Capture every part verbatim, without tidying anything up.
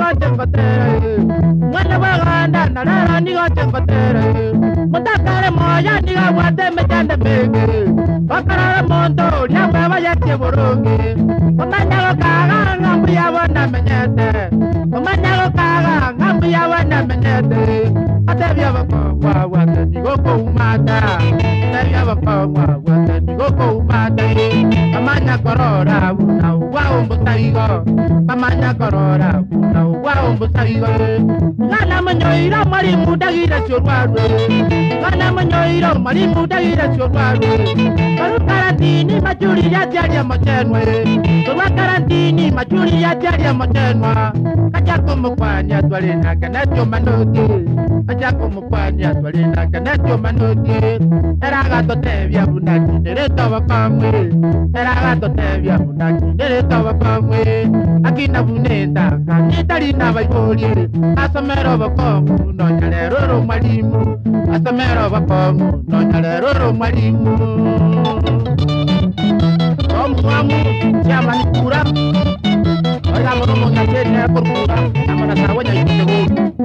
tengotere mwana baganda narara nigo tengotere mutakare moya niga wate mejande mege bakarara mondo nyamba bayate boronge mutanyago kaga ngambu yabona menyete mutanyago kaga ngambu yabona menyete atebya bakwa wate nigo ko umata atebya bakwa wate nigo ko umata amanya korora una wa umbutaigo amanya korora una wa umbutaigo ngana manyoira mari mudagira chorwarwe ngana manyoira mari mudagira chorwarwe baru karantini majuri ya jaja machenwe baru karantini majuri ya jaja machenwa kaja kumukwanya twalina kanacho manoti kaja kumukwanya twalina kanacho manoti era gato tebya bunaki dereto bakamwe era gato tebya bunaki dereto bakamwe akina bunenda kanitari na bayoli asomero bakomu no nyalero mwalimu asomero bakomu no nyalero mwalimu omuamu chama nikura oya mono ngachene kurkura amana sawanya yitego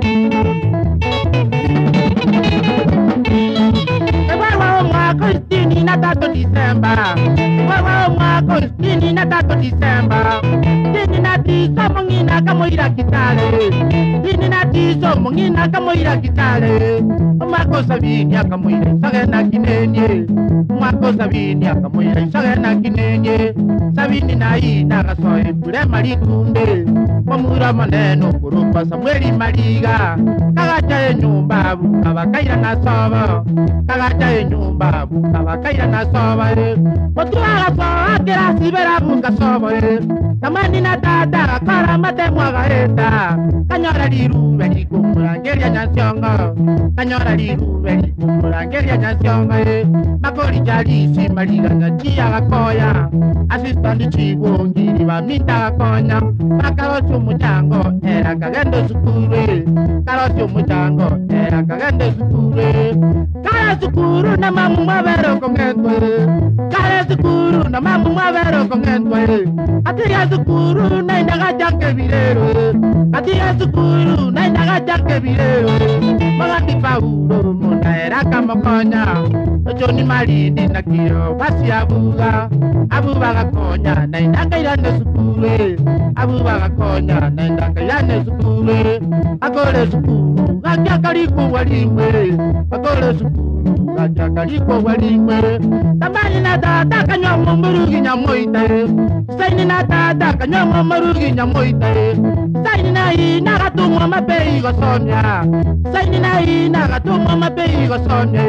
ewa mwaka istini na tatu Disemba ewa mwaka istini na tatu Disemba dini na tiso mungina kamoira kitale dini na tiso mungina kamoira kitale mwako sabini akamoira sagena kinenye mwako sabini akamoira sagena kinenye sabini na ina gasoe bure malikunde komura maneno kurupa Samueli Maliga kagacha enyumba bukabakaira na soba kagacha enyumba bukabakaira na soba otwala soba kera sibera bukasoba tamani na tata kara mate mwagaeta kanyora liru beli kumurangeria nyasyonga kanyora liru beli kumurangeria nyasyonga makori jali si Maliga nyachia gakoya assistant chibongiri baminta gakonya bakaro mujango era kagendo sukure karo mujango era kagendo sukure kara sukuru na mamu mabero kongetwe kara sukuru na mamu mabero kongetwe atiya sukuru na indaga janke birero atiya sukuru na indaga janke birero magati paulo mona era kamakonya Joni Malindi na kiro basi abuga abuga gakonya na indaga irane sukure abuga gakonya na indaga irane sukure akole sukuru gakya kaliko walimwe akole sukuru gakya kaliko walimwe tamani na tata kanyo mumurugi nyamoite saini na tata kanyo mumurugi nyamoite saini na ina gatumwa mapei gosonya saini na ina gatumwa mapei gosonya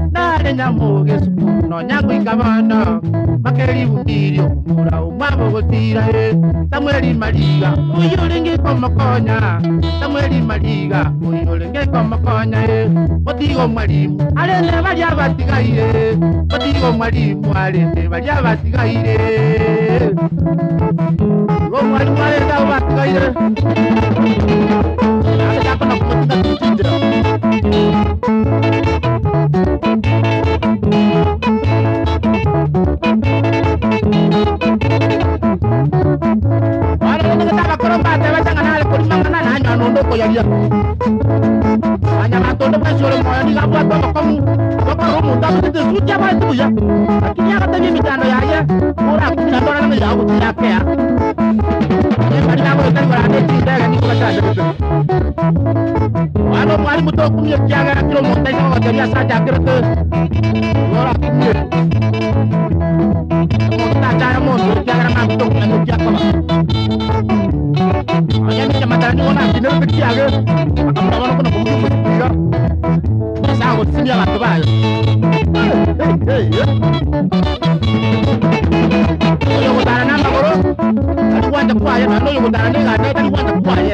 na nyamuge sukuru no nyango ikabana makeri bundiri okumura umwabo gotira Samueli Maliga uyulingi komakonya Samueli Maliga uyulingi komakonya otigo mwalimu alene balya batigaire otigo mwalimu alene balya batigaire go mwalimu alene batigaire ala kana kutinda kutinda ya hanya matondo pasore moyo ni gabu atwa komu boko rumu tabu te suja ba tu ya akini aka tabi mitano ya ya ora kuna ndora na ya uti yake ya ye bali na mo tani wala de tinda ni ko ta de wano mali muto kumye kyaga kilo mo tai ko ta ya sa ja kirte ora kumye mo ta ta mo so kyaga na muto kumye kyaga ba ayam ni matani ona dinero kyaga akam na ko na ko ya sa ko sinya la ba hey hey yo ko dara na ngoro ali wanda kwa ya no yo ko dara ni ga na ali wanda kwa ya